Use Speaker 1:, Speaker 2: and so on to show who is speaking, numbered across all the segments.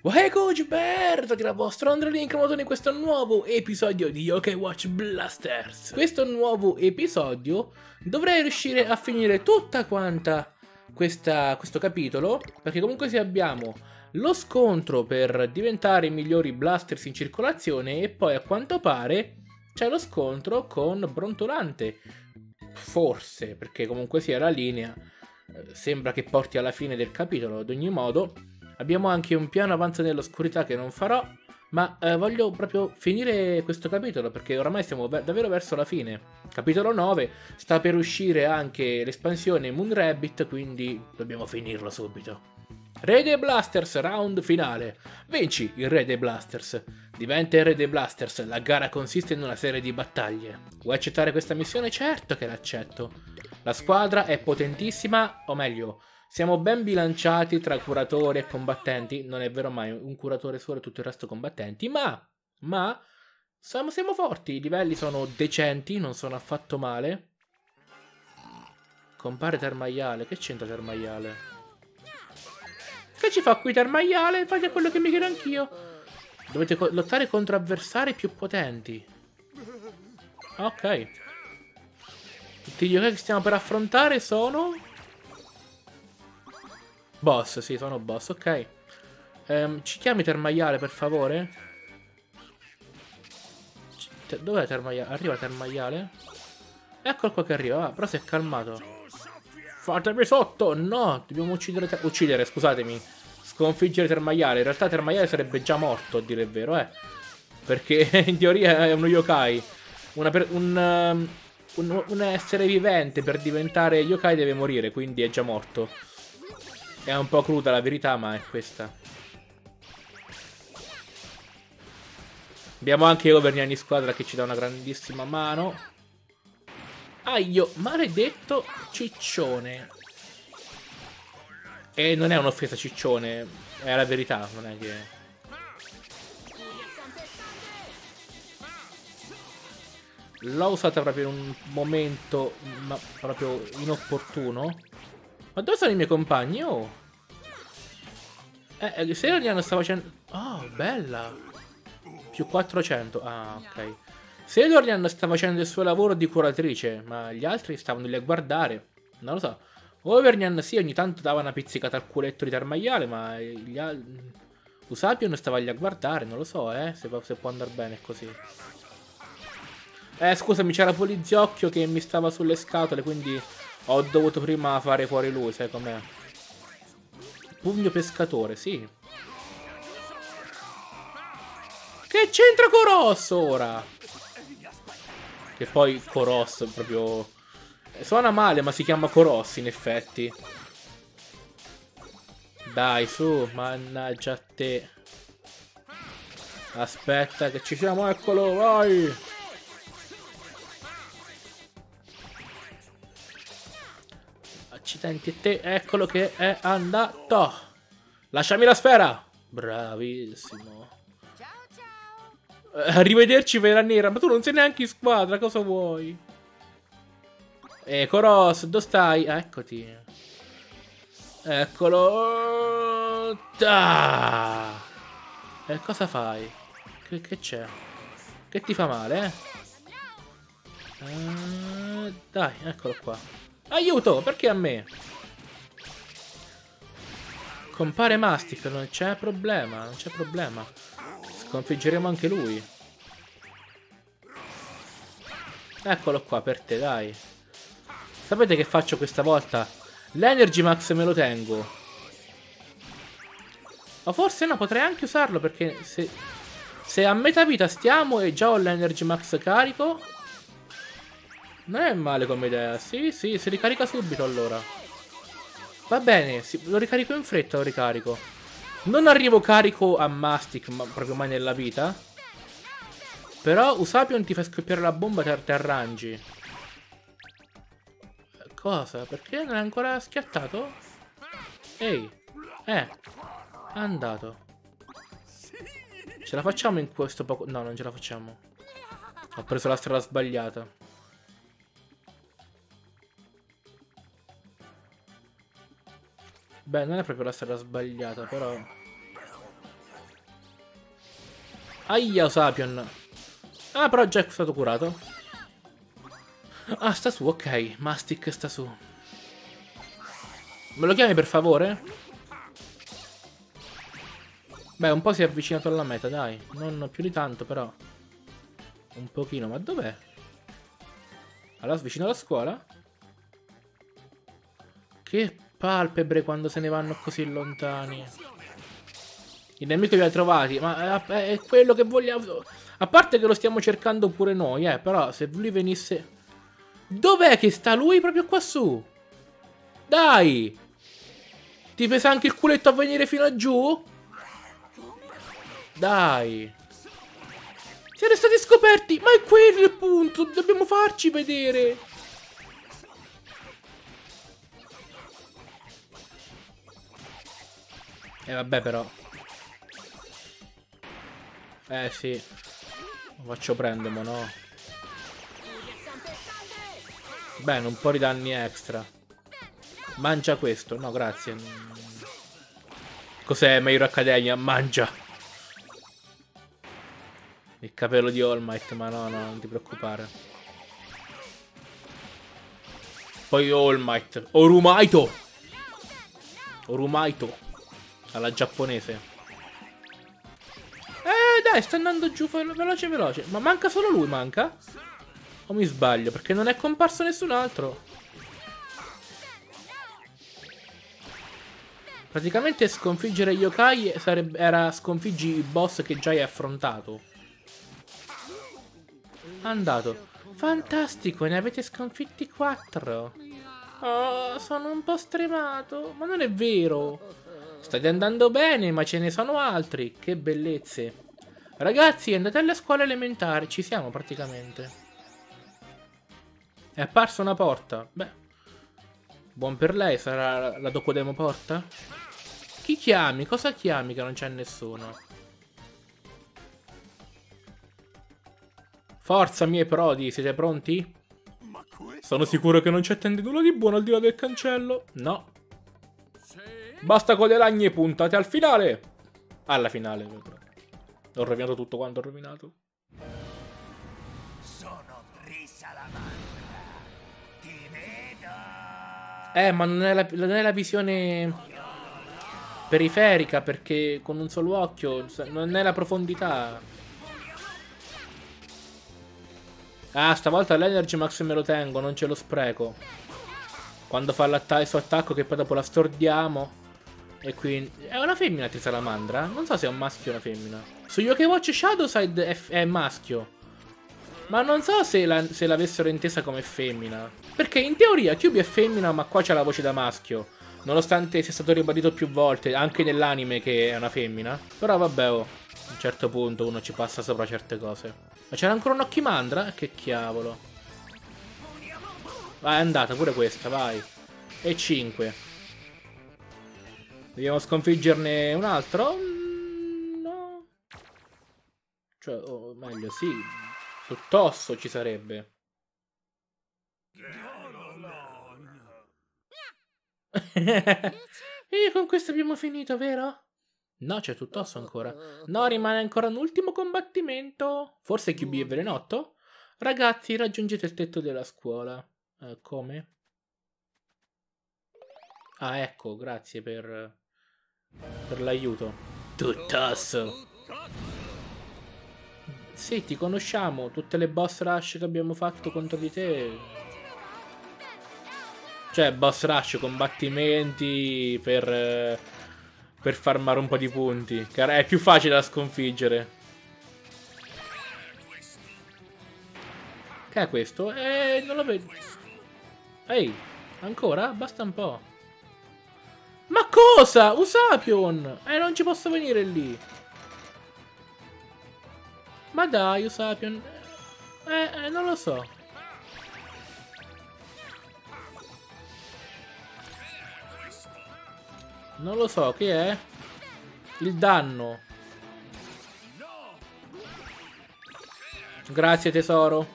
Speaker 1: Eccoci bentornati dal vostro Andrelink in questo nuovo episodio di Yokai Watch Blasters. Questo nuovo episodio dovrei riuscire a finire tutta quanta questo capitolo, perché comunque se abbiamo lo scontro per diventare i migliori blasters in circolazione e poi a quanto pare c'è lo scontro con Brontolante. Forse, perché comunque sia la linea sembra che porti alla fine del capitolo. Ad ogni modo abbiamo anche un piano avanza nell'oscurità che non farò, ma voglio proprio finire questo capitolo perché oramai siamo davvero verso la fine. Capitolo 9, sta per uscire anche l'espansione Moon Rabbit, quindi dobbiamo finirlo subito. Re dei Blasters, round finale. Vinci il Re dei Blasters. Diventa il Re dei Blasters, la gara consiste in una serie di battaglie. Vuoi accettare questa missione? Certo che l'accetto. La squadra è potentissima, o meglio, siamo ben bilanciati tra curatori e combattenti. Non è vero mai, un curatore solo e tutto il resto combattenti, ma siamo forti, i livelli sono decenti, non sono affatto male. Compare Termaiale, che c'entra Termaiale? Che ci fa qui Termaiale? Fate quello che mi chiedo anch'io. Dovete lottare contro avversari più potenti. Ok. Tutti gli yokai che stiamo per affrontare sono boss, sì, sono boss, ok. Ci chiami Termaiale, per favore? Dov'è Termaiale? Arriva Termaiale? Eccolo qua che arriva, però si è calmato. Fatemi sotto! No, dobbiamo uccidere, scusatemi. Sconfiggere Termaiale. In realtà Termaiale sarebbe già morto, a dire il vero, perché in teoria è uno yokai. Un essere vivente per diventare yokai deve morire, quindi è già morto. È un po' cruda la verità, ma è questa. Abbiamo anche Overnian in squadra che ci dà una grandissima mano. Aio, maledetto ciccione. E non è un'offesa ciccione, è la verità, non è che... L'ho usata proprio in un momento proprio inopportuno. Ma dove sono i miei compagni? Oh! Se Oriana sta facendo... Oh, bella! Più 400. Ah, ok. Se Dorian sta facendo il suo lavoro di curatrice, ma gli altri stavano lì a guardare. Non lo so. Overnian sì, ogni tanto dava una pizzicata al culetto di Termaiale, ma Usapion stava lì a guardare, non lo so, se può andare bene così. Scusami, c'era Poliziocchio che mi stava sulle scatole, quindi ho dovuto prima fare fuori lui, sai com'è? Pugno pescatore, sì. Che c'entra Corosso ora? Che poi Corosso proprio... Suona male, ma si chiama Corosso in effetti. Dai, su, mannaggia a te. Aspetta che ci siamo, eccolo, vai! Accidenti a te, eccolo che è andato. Lasciami la sfera. Bravissimo. Arrivederci, Vera Nera, ma tu non sei neanche in squadra, cosa vuoi? Coros, dove stai? Eccoti. Eccolo. Cosa fai? Che c'è? Che ti fa male, dai, eccolo qua. Aiuto, perché a me? Compare Mastic, non c'è problema, non c'è problema. Sconfiggeremo anche lui. Eccolo qua per te, dai. Sapete che faccio questa volta? L'Energy Max me lo tengo. O forse no, potrei anche usarlo perché se a metà vita stiamo e già ho l'Energy Max carico, non è male come idea. Sì, sì, si ricarica subito allora. Va bene, lo ricarico in fretta, lo ricarico. Non arrivo carico a Mastic, ma proprio mai nella vita. Però Usapion ti fa scoppiare la bomba e ti arrangi. Cosa? Perché non è ancora schiattato? Ehi, è andato. Ce la facciamo in questo poco... No, non ce la facciamo. Ho preso la strada sbagliata. Beh, non è proprio la strada sbagliata, però... Aia, Usapion. Ah, però già è stato curato. Ah, sta su, ok. Mastic sta su. Me lo chiami per favore? Beh, un po' si è avvicinato alla meta, dai. Non più di tanto, però. Un pochino, ma dov'è? Allora, vicino alla scuola? Che palpebre quando se ne vanno così lontani. Il nemico li ha trovati, ma è quello che vogliamo. A parte che lo stiamo cercando pure noi, però se lui venisse... Dov'è che sta lui proprio qua su? Dai! Ti pesa anche il culetto a venire fino a giù? Dai! Siete stati scoperti! Ma è quello il punto! Dobbiamo farci vedere! Vabbè però. Sì. Lo faccio prendere, ma no. Bene, un po' di danni extra. Mangia questo. No, grazie. Cos'è My Hero Academia? Mangia. Il capello di All Might, ma no, non ti preoccupare. Poi All Might. Orumaito. Orumaito. Alla giapponese. Dai, sta andando giù veloce veloce. Ma manca solo lui, manca? O mi sbaglio? Perché non è comparso nessun altro. Praticamente sconfiggere yokai era sconfiggi i boss che già hai affrontato. Andato. Fantastico, ne avete sconfitti 4. Oh, sono un po' stremato. Ma non è vero. State andando bene, ma ce ne sono altri. Che bellezze. Ragazzi, andate alla scuola elementare. Ci siamo praticamente. È apparsa una porta. Beh, buon per lei. Sarà la Dokudemo porta? Chi chiami? Cosa chiami che non c'è nessuno? Forza, miei prodi, siete pronti? Sono sicuro che non c'è nulla di buono al di là del cancello. No. Basta con le lagne puntate al finale. Alla finale. Ho rovinato tutto quanto ho rovinato.
Speaker 2: Sono Trisalamandra. Ti vedo.
Speaker 1: Ma non è la visione periferica, perché con un solo occhio non è la profondità. Ah, stavolta l'Energy Max me lo tengo, non ce lo spreco. Quando fa il suo attacco, che poi dopo la stordiamo. E quindi... È una femmina Trisalamandra? Non so se è un maschio o una femmina. Su Yokai Watch Shadowside è maschio. Ma non so se l'avessero intesa come femmina. Perché in teoria Kyuubi è femmina, ma qua c'ha la voce da maschio. Nonostante sia stato ribadito più volte, anche nell'anime, che è una femmina. Però vabbè, a un certo punto uno ci passa sopra certe cose. Ma c'era ancora un Occhimandra? Che cavolo. Vai, è andata pure questa, vai. E 5. Dobbiamo sconfiggerne un altro? No. Cioè, o meglio, sì. Piuttosto ci sarebbe. E con questo abbiamo finito, vero? No, c'è Tuttosso ancora. No, rimane ancora un ultimo combattimento. Forse QB è velenotto? Ragazzi, raggiungete il tetto della scuola. Come? Ah, ecco, grazie per l'aiuto. Tuttosso. Sì, ti conosciamo. Tutte le boss rush che abbiamo fatto contro di te. Cioè, boss rush, combattimenti per farmare un po' di punti. Che è più facile da sconfiggere. Che è questo? Non lo vedo. Ehi, ancora? Basta un po'. Ma cosa? Usapion! Non ci posso venire lì. Ma dai, Usapion. Non lo so. Non lo so, che è? Il danno. Grazie, tesoro.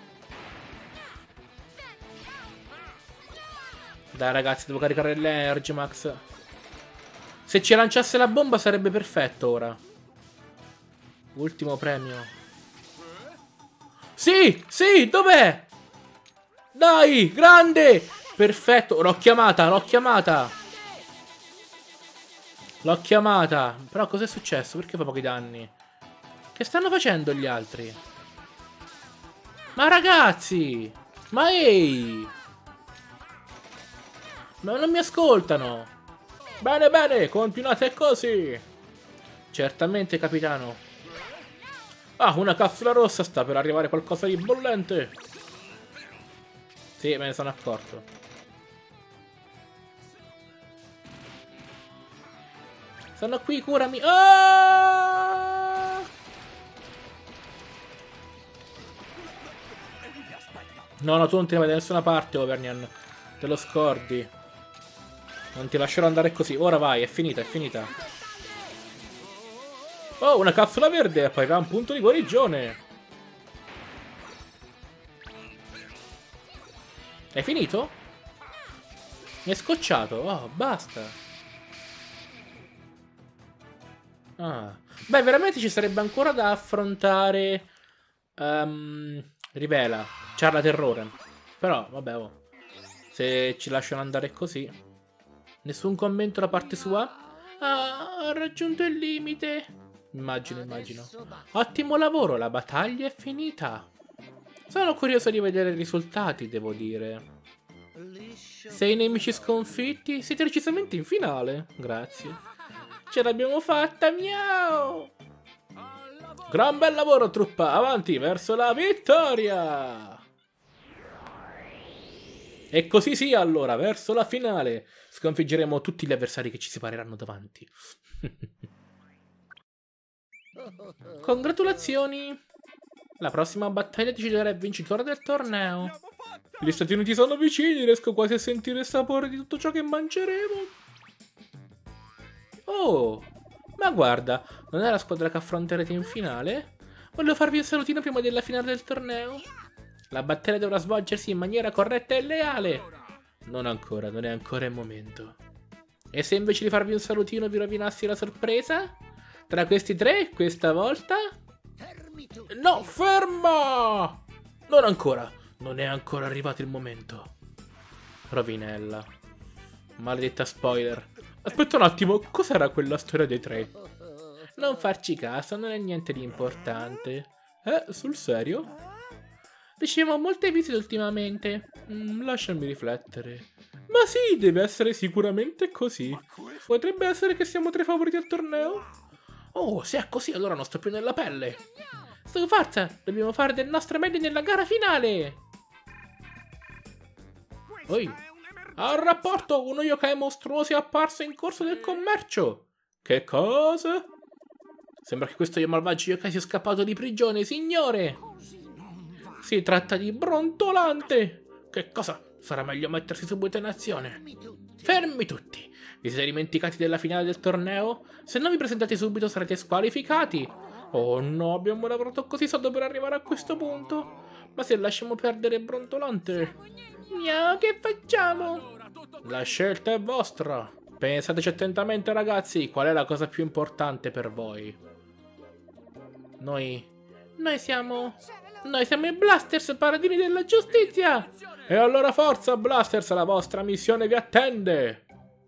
Speaker 1: Dai, ragazzi, devo caricare l'Energy Max. Se ci lanciasse la bomba sarebbe perfetto ora. Ultimo premio. Sì, sì, dov'è? Dai, grande! Perfetto, l'ho chiamata, l'ho chiamata. L'ho chiamata. Però cos'è successo? Perché fa pochi danni? Che stanno facendo gli altri? Ma ragazzi! Ma ehi! Ma non mi ascoltano! Bene, bene, continuate così! Certamente, capitano. Ah, una capsula rossa, sta per arrivare qualcosa di bollente! Sì, me ne sono accorto. Sono qui, curami! Ah! No, no, tu non ti vai da nessuna parte, Overnian. Te lo scordi. Non ti lascerò andare così. Ora vai, è finita, è finita. Oh, una capsula verde, poi va un punto di guarigione. È finito? Mi è scocciato. Oh, basta. Ah. Beh, veramente ci sarebbe ancora da affrontare... Rivela. Charla Terrore. Però, vabbè, oh. Se ci lasciano andare così. Nessun commento da parte sua? Ah, ha raggiunto il limite. Immagino, immagino. Ottimo lavoro, la battaglia è finita. Sono curioso di vedere i risultati, devo dire. 6 nemici sconfitti? Siete decisamente in finale. Grazie. Ce l'abbiamo fatta, miau! Gran bel lavoro, truppa! Avanti, verso la vittoria! E così sia, allora, verso la finale. Sconfiggeremo tutti gli avversari che ci si pareranno davanti. Congratulazioni! La prossima battaglia deciderà il vincitore del torneo. Gli Stati Uniti sono vicini, riesco quasi a sentire il sapore di tutto ciò che mangeremo. Oh, ma guarda, non è la squadra che affronterete in finale? Voglio farvi un salutino prima della finale del torneo. La battaglia dovrà svolgersi in maniera corretta e leale. Non ancora, non è ancora il momento. E se invece di farvi un salutino vi rovinassi la sorpresa? Tra questi tre, questa volta? No, ferma! Non ancora, non è ancora arrivato il momento. Rovinella. Maledetta spoiler. Aspetta un attimo, cos'era quella storia dei tre? Non farci caso, non è niente di importante. Sul serio? Riceviamo molte visite ultimamente. Lasciami riflettere. Ma sì, deve essere sicuramente così. Potrebbe essere che siamo tra i favoriti al torneo? Oh, se è così allora non sto più nella pelle. Su, forza, dobbiamo fare del nostro meglio nella gara finale. Oi. Al rapporto, uno yokai mostruoso è apparso in corso del commercio. Che cosa? Sembra che questo malvagio yokai sia scappato di prigione, signore. Si tratta di Brontolante. Che cosa? Sarà meglio mettersi subito in azione. Fermi tutti. Vi siete dimenticati della finale del torneo? Se non vi presentate subito sarete squalificati. Oh no, abbiamo lavorato così sodo per arrivare a questo punto. Ma se lasciamo perdere Brontolante... Miau, che facciamo? La scelta è vostra. Pensateci attentamente, ragazzi. Qual è la cosa più importante per voi? Noi siamo i Blasters, paladini della giustizia. E allora forza, Blasters, la vostra missione vi attende.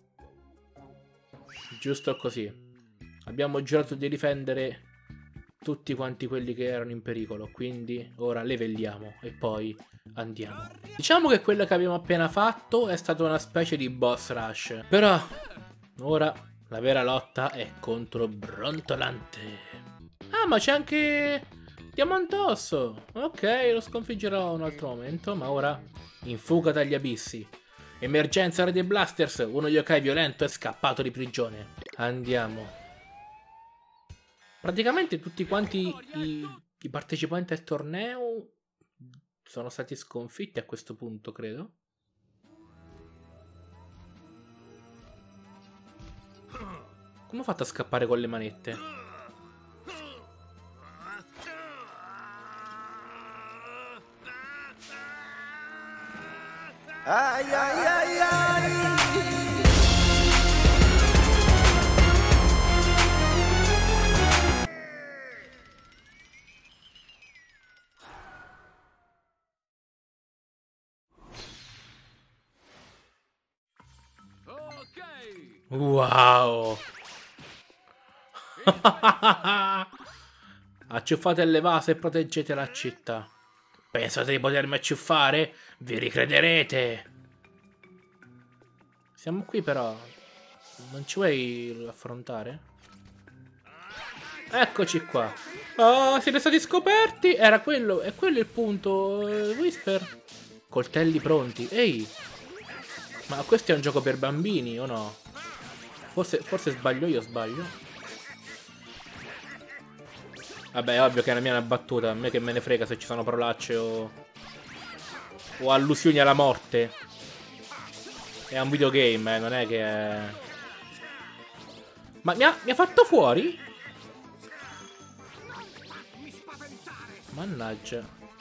Speaker 1: Giusto così. Abbiamo giurato di difendere tutti quanti quelli che erano in pericolo, quindi ora livelliamo e poi andiamo. Diciamo che quello che abbiamo appena fatto è stato una specie di boss rush, però ora la vera lotta è contro Brontolante. Ah, ma c'è anche Diamantosso. Ok, lo sconfiggerò un altro momento, ma ora in fuga dagli abissi. Emergenza Red Blasters, uno yokai violento è scappato di prigione. Andiamo. Praticamente tutti quanti i partecipanti al torneo sono stati sconfitti a questo punto, credo. Come ho fatto a scappare con le manette?
Speaker 2: Ai ai ai ai.
Speaker 1: Wow. Acciuffate le vase e proteggete la città. Pensate di potermi acciuffare? Vi ricrederete. Siamo qui però. Non ci vuoi affrontare? Eccoci qua. Ah, siete stati scoperti? Era quello. È quello il punto. Whisper. Coltelli pronti. Ehi. Ma questo è un gioco per bambini o no? Forse sbaglio io, sbaglio. Vabbè, è ovvio che la mia è una battuta. A me che me ne frega se ci sono parolacce o allusioni alla morte. È un videogame, non è che è... Ma mi ha fatto fuori? Mannaggia.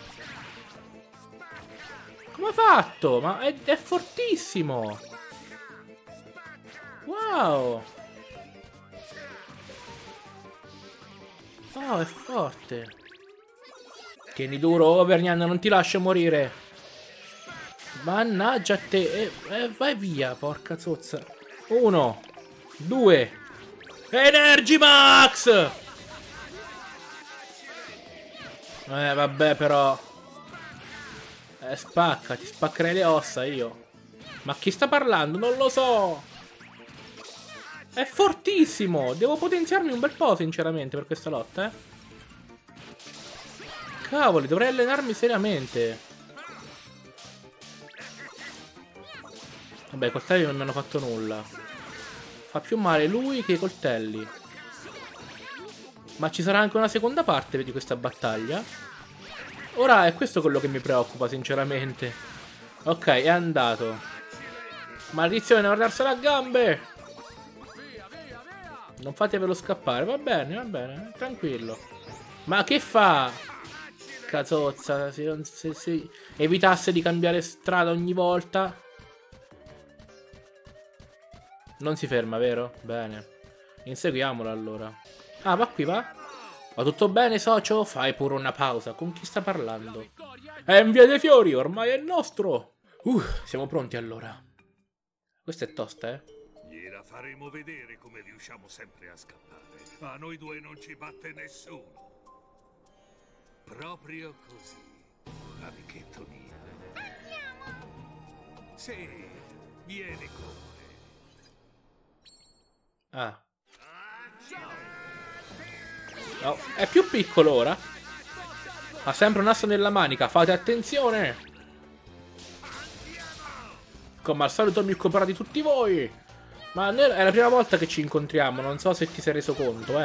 Speaker 1: Come ha fatto? Ma è fortissimo. Wow. Oh, è forte. Tieni duro, Overnian, non ti lascio morire. Mannaggia a te. Vai via, porca zozza. 1, 2. Energy Max! Vabbè, però. Spacca, ti spaccherei le ossa io. Ma chi sta parlando? Non lo so. È fortissimo. Devo potenziarmi un bel po', sinceramente, per questa lotta, Cavoli, dovrei allenarmi seriamente. Vabbè, i coltelli non mi hanno fatto nulla. Fa più male lui che i coltelli. Ma ci sarà anche una seconda parte di questa battaglia? Ora è questo quello che mi preoccupa, sinceramente. Ok, è andato. Maledizione, guardarsela a gambe! Non fatevelo scappare, va bene, tranquillo. Ma che fa? Cazozza, se evitasse di cambiare strada ogni volta. Non si ferma, vero? Bene. Inseguiamolo allora. Ah, va qui, va? Va tutto bene, socio? Fai pure una pausa. Con chi sta parlando? È in via dei fiori, ormai è nostro. Siamo pronti allora. Questa è tosta,
Speaker 3: Gliela faremo vedere come riusciamo sempre a scappare. A noi due non ci batte nessuno. Proprio così, amichetto mio. Andiamo! Sì, vieni con me.
Speaker 1: Ah. No, è più piccolo ora. Ha sempre un asso nella manica, fate attenzione. Come al solito mi ho comprato di tutti voi. Ma è la prima volta che ci incontriamo, non so se ti sei reso conto,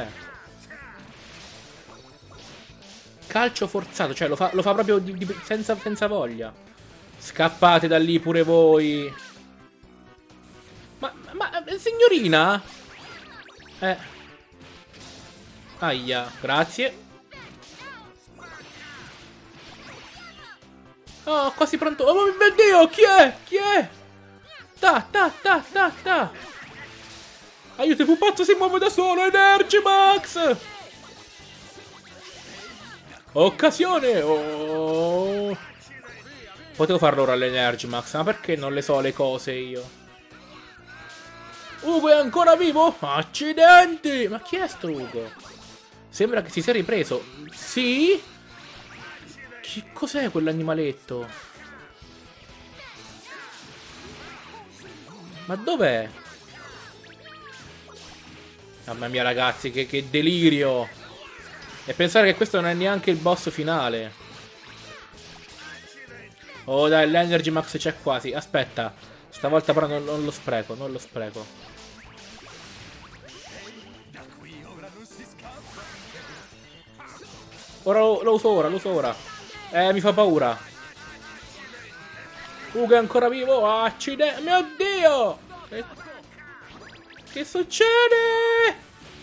Speaker 1: Calcio forzato, cioè lo fa proprio senza voglia. Scappate da lì pure voi. Ma signorina? Aia, grazie. Oh, quasi pronto. Oh mio Dio, chi è? Chi è? Ta. Aiuto, il pupazzo si muove da solo. Energy Max. Occasione. Oh. Potevo farlo ora all'Energy Max, ma perché non le so le cose io? Ugo è ancora vivo? Accidenti! Ma chi è sto Ugo? Sembra che si sia ripreso. Sì? Cos'è quell'animaletto? Ma dov'è? Mamma mia ragazzi, che delirio! E pensare che questo non è neanche il boss finale. Oh dai, l'Energy Max c'è quasi. Aspetta, stavolta però non lo spreco, non lo spreco. Ora lo uso ora. Mi fa paura. Ugo è ancora vivo. Accidenti. Mio Dio! Che succede?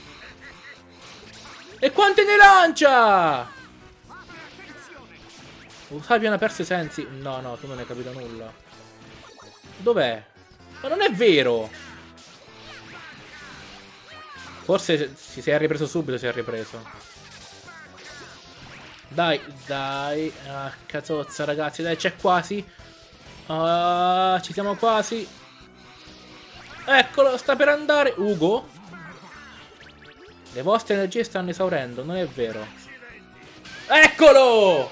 Speaker 1: E quante ne lancia? Sabian ha perso i sensi. No, tu non hai capito nulla. Dov'è? Ma non è vero. Forse si è ripreso subito, si è ripreso. Dai. Ah, cazozza, ragazzi. Dai, c'è quasi. Ci siamo quasi. Eccolo, sta per andare. Ugo? Le vostre energie stanno esaurendo, non è vero. Eccolo!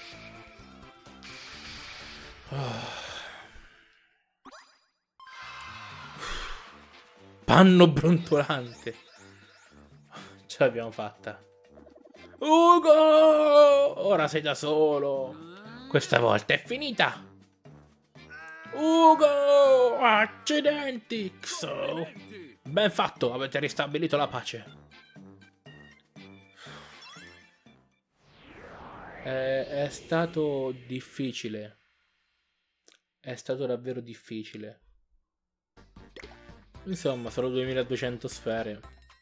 Speaker 1: Panno brontolante. Ce l'abbiamo fatta. Ugo! Ora sei da solo. Questa volta è finita. Ugo! Accidenti! Xo! Ben fatto, avete ristabilito la pace. È stato difficile. È stato davvero difficile. Insomma, solo 2200 sfere.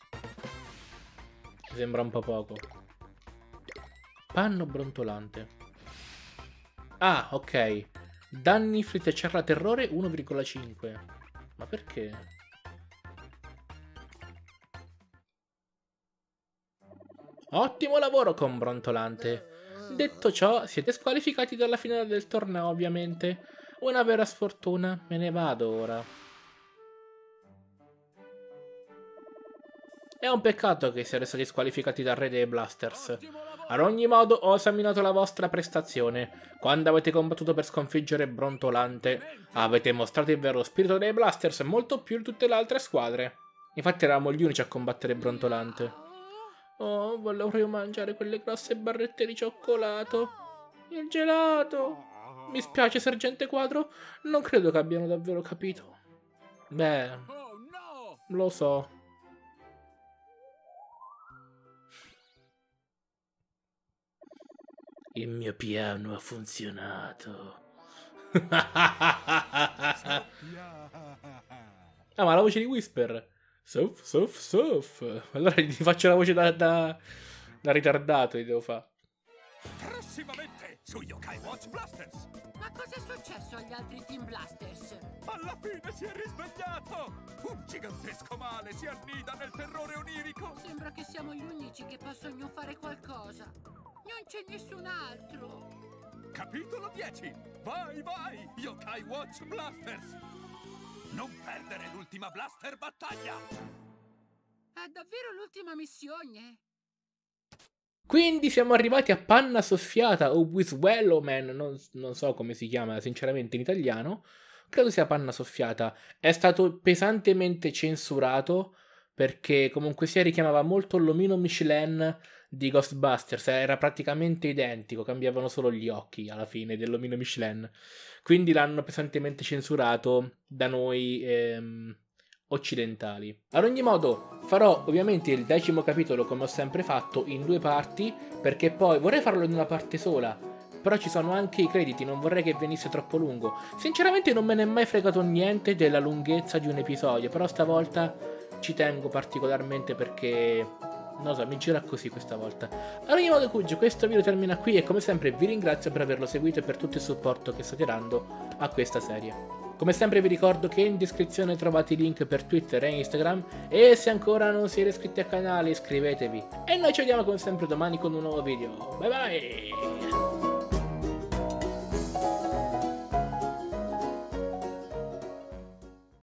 Speaker 1: Mi sembra un po' poco. Panno brontolante. Ah, ok. Danni fletticella terrore 1,5. Ma perché? Ottimo lavoro con brontolante. Detto ciò, siete squalificati dalla finale del torneo, ovviamente. Una vera sfortuna. Me ne vado ora. È un peccato che siate stati squalificati dal re dei Blasters. Ad ogni modo, ho esaminato la vostra prestazione. Quando avete combattuto per sconfiggere Brontolante, avete mostrato il vero spirito dei Blasters molto più di tutte le altre squadre. Infatti eravamo gli unici a combattere Brontolante. Oh, volevo mangiare quelle grosse barrette di cioccolato. Il gelato. Mi spiace, sergente Quadro. Non credo che abbiano davvero capito. Beh, lo so. Il mio piano ha funzionato. Ah, ma la voce di Whisper. Soff, soff, soff. Allora gli faccio la voce da ritardato, gli devo fare.
Speaker 3: Prossimamente su Yokai Watch Blasters.
Speaker 4: Ma cosa è successo agli altri Team Blasters?
Speaker 3: Alla fine si è risvegliato. Un gigantesco male si annida nel terrore onirico.
Speaker 4: Sembra che siamo gli unici che possono fare qualcosa. Non c'è nessun altro.
Speaker 3: Capitolo 10. Vai, vai, Yokai Watch Blasters. Non perdere l'ultima Blaster battaglia.
Speaker 4: È davvero l'ultima missione?
Speaker 1: Quindi siamo arrivati a Panna Soffiata o Wiswelloman, non so come si chiama sinceramente in italiano, credo sia Panna Soffiata. È stato pesantemente censurato perché comunque sia richiamava molto l'omino Michelin di Ghostbusters, era praticamente identico, cambiavano solo gli occhi alla fine dell'omino Michelin, quindi l'hanno pesantemente censurato da noi occidentali. Ad ogni modo farò ovviamente il 10° capitolo come ho sempre fatto in 2 parti, perché poi vorrei farlo in una parte sola, però ci sono anche i crediti, non vorrei che venisse troppo lungo. Sinceramente non me ne è mai fregato niente della lunghezza di un episodio, però stavolta ci tengo particolarmente perché non so, mi gira così questa volta. Ad ogni modo, Cuggio, questo video termina qui e come sempre vi ringrazio per averlo seguito e per tutto il supporto che state dando a questa serie. Come sempre vi ricordo che in descrizione trovate i link per Twitter e Instagram e se ancora non siete iscritti al canale iscrivetevi. E noi ci vediamo come sempre domani con un nuovo video. Bye bye!